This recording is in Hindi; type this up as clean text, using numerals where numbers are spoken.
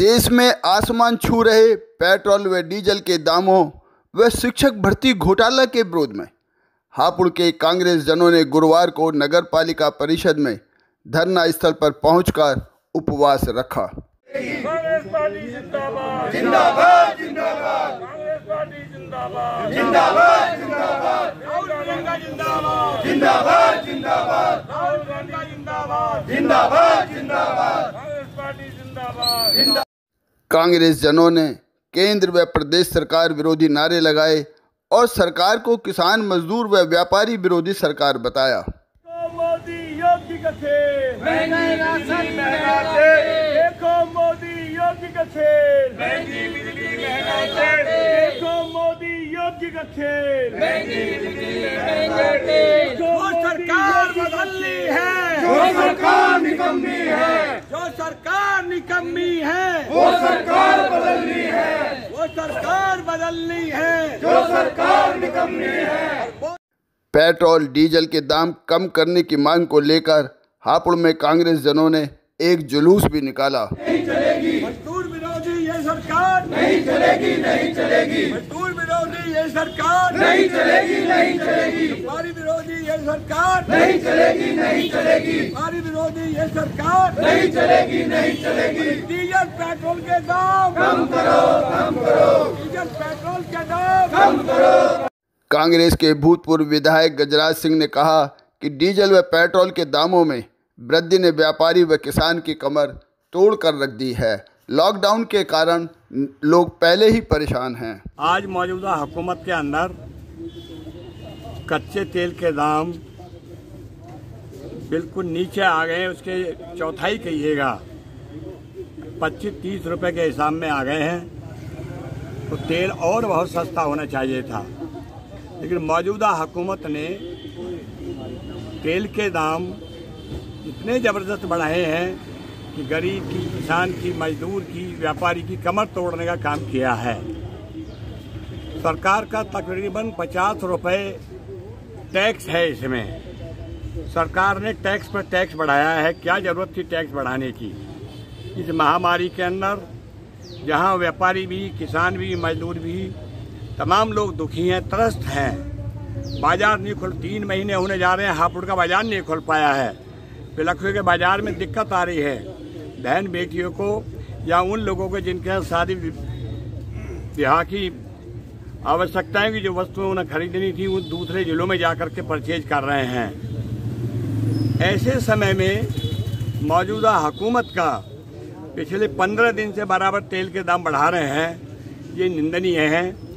देश में आसमान छू रहे पेट्रोल व डीजल के दामों व शिक्षक भर्ती घोटाला के विरोध में हापुड़ के कांग्रेस जनों ने गुरुवार को नगर पालिका परिषद में धरना स्थल पर पहुंचकर उपवास रखा। कांग्रेस पार्टी जिंदाबाद जिंदाबाद जिंदाबाद कांग्रेस पार्टी जिंदाबाद जिंदाबाद जिंदाबाद राहुल गांधी जिंदाबाद जिंदाबाद जिंदाबाद राहुल गांधी जिंदाबाद जिंदाबाद जिंदाबाद कांग्रेस पार्टी जिंदाबाद। कांग्रेस जनों ने केंद्र व प्रदेश सरकार विरोधी नारे लगाए और सरकार को किसान मजदूर व व्यापारी विरोधी सरकार बताया। मोदी योगी का खेल महंगी राशन महंगा तेल देखो मोदी योगी का खेल महंगी बिजली महंगा तेल देखो मोदी योगी का खेल महंगी बिजली महंगा तेल जो सरकार बदलनी है जो सरकार निकम्मी है जो सरकार निकम्मी है वो सरकार बदलनी है वो सरकार बदलनी है जो सरकार निकम्मी है। पेट्रोल डीजल के दाम कम करने की मांग को लेकर हापुड़ में कांग्रेस जनों ने एक जुलूस भी निकाला। नहीं चलेगी मजदूर विरोधी ये सरकार नहीं चलेगी नहीं चलेगी मजदूर विरोधी ये सरकार नहीं चलेगी नहीं चलेगी व्यापारी विरोधी ये सरकार नहीं चलेगी नहीं चलेगी व्यापारी विरोधी ये सरकार नहीं चलेगी नहीं चलेगी डीजल पेट्रोल के दाम कम करो डीजल पेट्रोल के दाम कम करो। कांग्रेस के भूतपूर्व विधायक गजराज सिंह ने कहा कि डीजल व पेट्रोल के दामों में वृद्धि ने व्यापारी व किसान की कमर तोड़ कर रख दी है। लॉकडाउन के कारण लोग पहले ही परेशान हैं। आज मौजूदा हुकूमत के अंदर कच्चे तेल के दाम बिल्कुल नीचे आ गए, उसके चौथाई कहिएगा 25-30 रुपए के हिसाब में आ गए हैं। तो तेल और बहुत सस्ता होना चाहिए था, लेकिन मौजूदा हुकूमत ने तेल के दाम इतने ज़बरदस्त बढ़ाए हैं कि गरीब की, किसान की, मजदूर की, व्यापारी की कमर तोड़ने का काम किया है। सरकार का तकरीबन 50 रुपए टैक्स है इसमें। सरकार ने टैक्स पर टैक्स बढ़ाया है। क्या ज़रूरत थी टैक्स बढ़ाने की? इस महामारी के अंदर जहां व्यापारी भी, किसान भी, मजदूर भी, तमाम लोग दुखी हैं, त्रस्त हैं। बाजार नहीं खुल, 3 महीने होने जा रहे हैं, हापुड़ का बाजार नहीं खुल पाया है। पिलखुए के बाजार में दिक्कत आ रही है बहन बेटियों को या उन लोगों को जिनके यहाँ शादी ब्याह की आवश्यकताएं की जो वस्तुएं उन्हें खरीदनी थी वो दूसरे जिलों में जाकर के परचेज कर रहे हैं। ऐसे समय में मौजूदा हुकूमत का पिछले 15 दिन से बराबर तेल के दाम बढ़ा रहे हैं, ये निंदनीय है।